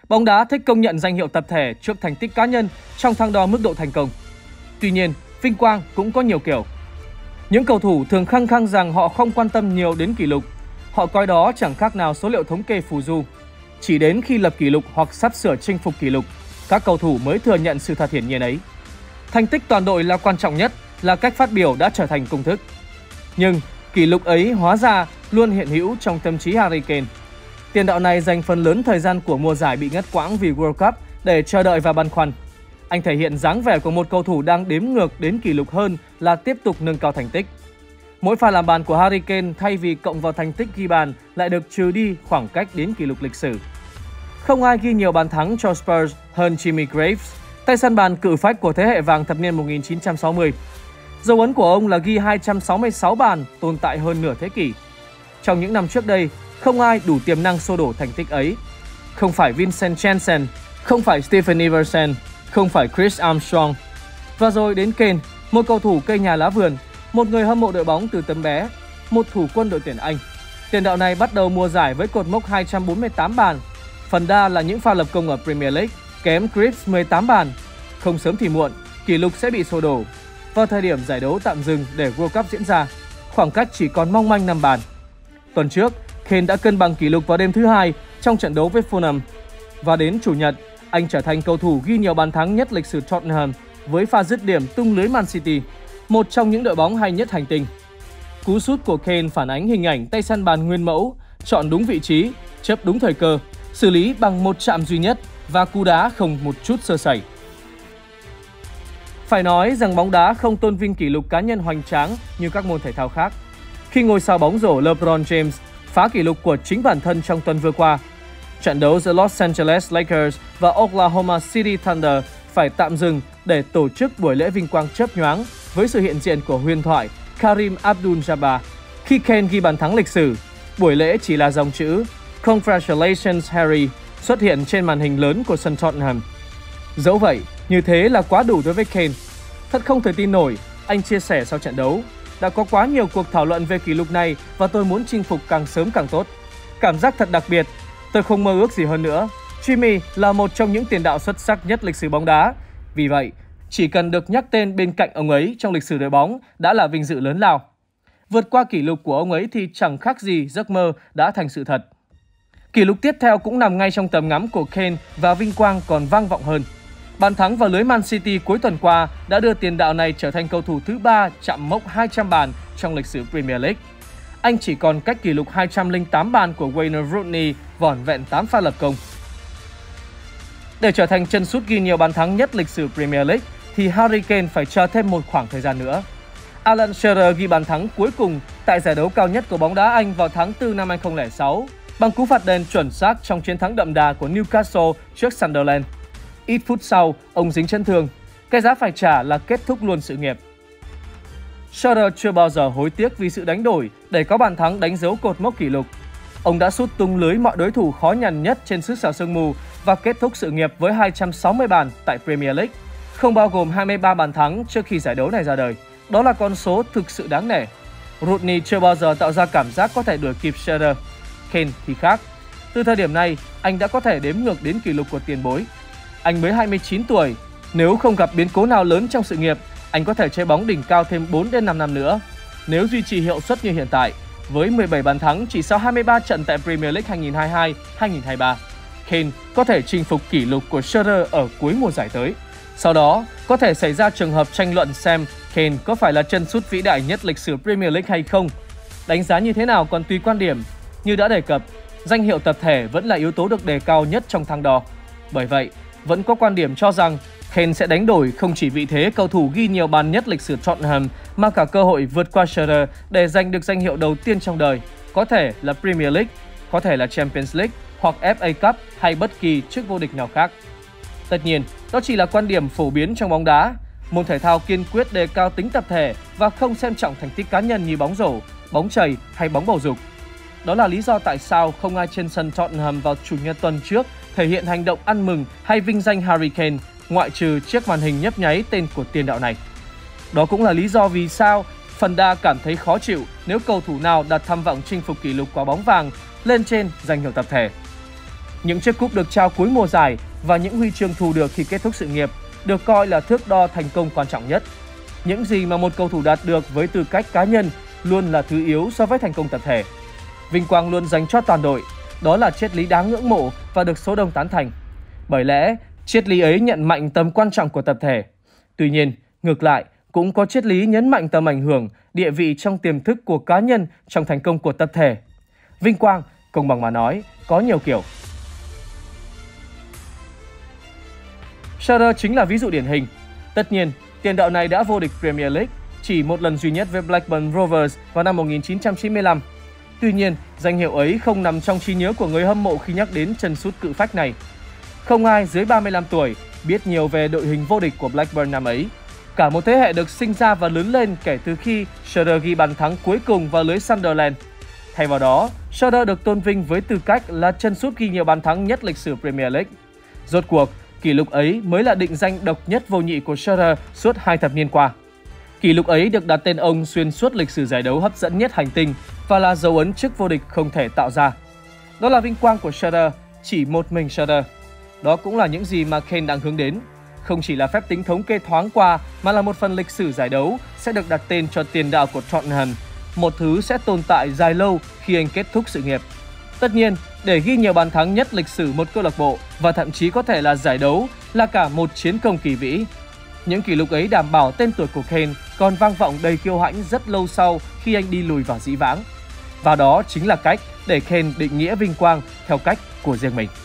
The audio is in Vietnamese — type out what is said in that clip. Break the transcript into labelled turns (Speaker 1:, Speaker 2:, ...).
Speaker 1: Bóng đá thích công nhận danh hiệu tập thể trước thành tích cá nhân trong thang đo mức độ thành công. Tuy nhiên, vinh quang cũng có nhiều kiểu. Những cầu thủ thường khăng khăng rằng họ không quan tâm nhiều đến kỷ lục. Họ coi đó chẳng khác nào số liệu thống kê phù du. Chỉ đến khi lập kỷ lục hoặc sắp sửa chinh phục kỷ lục, các cầu thủ mới thừa nhận sự thật hiển nhiên ấy. Thành tích toàn đội là quan trọng nhất, là cách phát biểu đã trở thành công thức. Nhưng kỷ lục ấy hóa ra luôn hiện hữu trong tâm trí Harry Kane. Tiền đạo này dành phần lớn thời gian của mùa giải bị ngắt quãng vì World Cup để chờ đợi và băn khoăn. Anh thể hiện dáng vẻ của một cầu thủ đang đếm ngược đến kỷ lục hơn là tiếp tục nâng cao thành tích. Mỗi pha làm bàn của Harry Kane thay vì cộng vào thành tích ghi bàn lại được trừ đi khoảng cách đến kỷ lục lịch sử. Không ai ghi nhiều bàn thắng cho Spurs hơn Jimmy Graves, tay săn bàn cự phách của thế hệ vàng thập niên 1960. Dấu ấn của ông là ghi 266 bàn tồn tại hơn nửa thế kỷ. Trong những năm trước đây, không ai đủ tiềm năng xô đổ thành tích ấy. Không phải Vincent Janssen, không phải Stephen Iversen, không phải Chris Armstrong. Và rồi đến Kane, một cầu thủ cây nhà lá vườn, một người hâm mộ đội bóng từ tấm bé, một thủ quân đội tuyển Anh. Tiền đạo này bắt đầu mùa giải với cột mốc 248 bàn. Phần đa là những pha lập công ở Premier League, kém Graves 18 bàn. Không sớm thì muộn, kỷ lục sẽ bị xô đổ. Vào thời điểm giải đấu tạm dừng để World Cup diễn ra, khoảng cách chỉ còn mong manh 5 bàn. Tuần trước, Kane đã cân bằng kỷ lục vào đêm thứ hai trong trận đấu với Fulham. Và đến Chủ nhật, anh trở thành cầu thủ ghi nhiều bàn thắng nhất lịch sử Tottenham với pha dứt điểm tung lưới Man City, một trong những đội bóng hay nhất hành tinh. Cú sút của Kane phản ánh hình ảnh tay săn bàn nguyên mẫu, chọn đúng vị trí, chớp đúng thời cơ, xử lý bằng một chạm duy nhất và cú đá không một chút sơ sẩy. Phải nói rằng bóng đá không tôn vinh kỷ lục cá nhân hoành tráng như các môn thể thao khác. Khi ngôi sao bóng rổ LeBron James phá kỷ lục của chính bản thân trong tuần vừa qua, trận đấu giữa Los Angeles Lakers và Oklahoma City Thunder phải tạm dừng để tổ chức buổi lễ vinh quang chớp nhoáng với sự hiện diện của huyền thoại Kareem Abdul-Jabbar. Khi Kane ghi bàn thắng lịch sử, buổi lễ chỉ là dòng chữ "Congratulations Harry" xuất hiện trên màn hình lớn của sân Tottenham. Dẫu vậy, như thế là quá đủ đối với Kane. Thật không thể tin nổi, anh chia sẻ sau trận đấu: đã có quá nhiều cuộc thảo luận về kỷ lục này và tôi muốn chinh phục càng sớm càng tốt. Cảm giác thật đặc biệt, tôi không mơ ước gì hơn nữa. Jimmy là một trong những tiền đạo xuất sắc nhất lịch sử bóng đá. Vì vậy, chỉ cần được nhắc tên bên cạnh ông ấy trong lịch sử đội bóng đã là vinh dự lớn lao. Vượt qua kỷ lục của ông ấy thì chẳng khác gì giấc mơ đã thành sự thật. Kỷ lục tiếp theo cũng nằm ngay trong tầm ngắm của Kane và vinh quang còn vang vọng hơn. Bàn thắng vào lưới Man City cuối tuần qua đã đưa tiền đạo này trở thành cầu thủ thứ 3 chạm mốc 200 bàn trong lịch sử Premier League. Anh chỉ còn cách kỷ lục 208 bàn của Wayne Rooney vỏn vẹn 8 pha lập công. Để trở thành chân sút ghi nhiều bàn thắng nhất lịch sử Premier League thì Harry Kane phải chờ thêm một khoảng thời gian nữa. Alan Shearer ghi bàn thắng cuối cùng tại giải đấu cao nhất của bóng đá Anh vào tháng 4 năm 2006 bằng cú phạt đền chuẩn xác trong chiến thắng đậm đà của Newcastle trước Sunderland. Ít phút sau, ông dính chấn thương. Cái giá phải trả là kết thúc luôn sự nghiệp. Shearer chưa bao giờ hối tiếc vì sự đánh đổi để có bàn thắng đánh dấu cột mốc kỷ lục. Ông đã sút tung lưới mọi đối thủ khó nhằn nhất trên xứ sở sương mù và kết thúc sự nghiệp với 260 bàn tại Premier League, không bao gồm 23 bàn thắng trước khi giải đấu này ra đời. Đó là con số thực sự đáng nể. Rooney chưa bao giờ tạo ra cảm giác có thể đuổi kịp Shearer. Kane thì khác. Từ thời điểm này, anh đã có thể đếm ngược đến kỷ lục của tiền bối. Anh mới 29 tuổi. Nếu không gặp biến cố nào lớn trong sự nghiệp, anh có thể chơi bóng đỉnh cao thêm 4 đến 5 năm nữa. Nếu duy trì hiệu suất như hiện tại, với 17 bàn thắng chỉ sau 23 trận tại Premier League 2022-2023, Kane có thể chinh phục kỷ lục của Shearer ở cuối mùa giải tới. Sau đó, có thể xảy ra trường hợp tranh luận xem Kane có phải là chân sút vĩ đại nhất lịch sử Premier League hay không. Đánh giá như thế nào còn tùy quan điểm. Như đã đề cập, danh hiệu tập thể vẫn là yếu tố được đề cao nhất trong thang đo. Bởi vậy, vẫn có quan điểm cho rằng Kane sẽ đánh đổi không chỉ vị thế cầu thủ ghi nhiều bàn nhất lịch sử Tottenham mà cả cơ hội vượt qua Shearer để giành được danh hiệu đầu tiên trong đời, có thể là Premier League, có thể là Champions League hoặc FA Cup hay bất kỳ chức vô địch nào khác. Tất nhiên, đó chỉ là quan điểm phổ biến trong bóng đá. Môn thể thao kiên quyết đề cao tính tập thể và không xem trọng thành tích cá nhân như bóng rổ, bóng chày hay bóng bầu dục. Đó là lý do tại sao không ai trên sân Tottenham vào Chủ nhật tuần trước thể hiện hành động ăn mừng hay vinh danh Harry Kane, ngoại trừ chiếc màn hình nhấp nháy tên của tiền đạo này. Đó cũng là lý do vì sao phần đa cảm thấy khó chịu nếu cầu thủ nào đặt tham vọng chinh phục kỷ lục quả bóng vàng lên trên danh hiệu tập thể. Những chiếc cúp được trao cuối mùa giải và những huy chương thu được khi kết thúc sự nghiệp được coi là thước đo thành công quan trọng nhất. Những gì mà một cầu thủ đạt được với tư cách cá nhân luôn là thứ yếu so với thành công tập thể. Vinh quang luôn dành cho toàn đội, đó là triết lý đáng ngưỡng mộ và được số đông tán thành. Bởi lẽ, triết lý ấy nhận mạnh tầm quan trọng của tập thể. Tuy nhiên, ngược lại, cũng có triết lý nhấn mạnh tầm ảnh hưởng, địa vị trong tiềm thức của cá nhân trong thành công của tập thể. Vinh quang, công bằng mà nói, có nhiều kiểu. Shearer chính là ví dụ điển hình. Tất nhiên, tiền đạo này đã vô địch Premier League chỉ một lần duy nhất với Blackburn Rovers vào năm 1995. Tuy nhiên, danh hiệu ấy không nằm trong trí nhớ của người hâm mộ khi nhắc đến chân sút cự phách này. Không ai dưới 35 tuổi biết nhiều về đội hình vô địch của Blackburn năm ấy. Cả một thế hệ được sinh ra và lớn lên kể từ khi Shearer ghi bàn thắng cuối cùng vào lưới Sunderland. Thay vào đó, Shearer được tôn vinh với tư cách là chân sút ghi nhiều bàn thắng nhất lịch sử Premier League. Rốt cuộc, kỷ lục ấy mới là định danh độc nhất vô nhị của Shearer suốt 2 thập niên qua. Kỷ lục ấy được đặt tên ông xuyên suốt lịch sử giải đấu hấp dẫn nhất hành tinh và là dấu ấn chức vô địch không thể tạo ra. Đó là vinh quang của Shearer, chỉ một mình Shearer. Đó cũng là những gì mà Kane đang hướng đến. Không chỉ là phép tính thống kê thoáng qua mà là một phần lịch sử giải đấu sẽ được đặt tên cho tiền đạo của Tottenham, một thứ sẽ tồn tại dài lâu khi anh kết thúc sự nghiệp. Tất nhiên, để ghi nhiều bàn thắng nhất lịch sử một câu lạc bộ và thậm chí có thể là giải đấu là cả một chiến công kỳ vĩ. Những kỷ lục ấy đảm bảo tên tuổi của Kane còn vang vọng đầy kiêu hãnh rất lâu sau khi anh đi lùi vào dĩ vãng. Và đó chính là cách để Kane định nghĩa vinh quang theo cách của riêng mình.